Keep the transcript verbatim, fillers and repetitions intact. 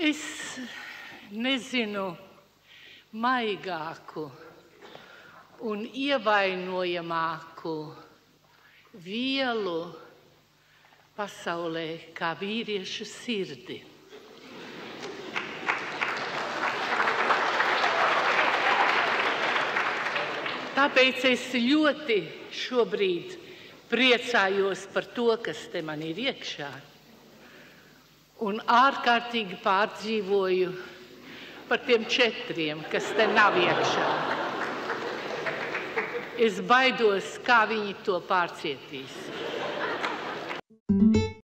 Es nezinu maigāku un ievainojamāku vielu pasaulē kā vīriešu sirdi. Tāpēc es ļoti šobrīd priecājos par to, kas te man ir iekšā, un ārkārtīgi pārdzīvoju par tiem četriem, kas te nav iekšā. Es baidos, kā viņi to pārcietīs.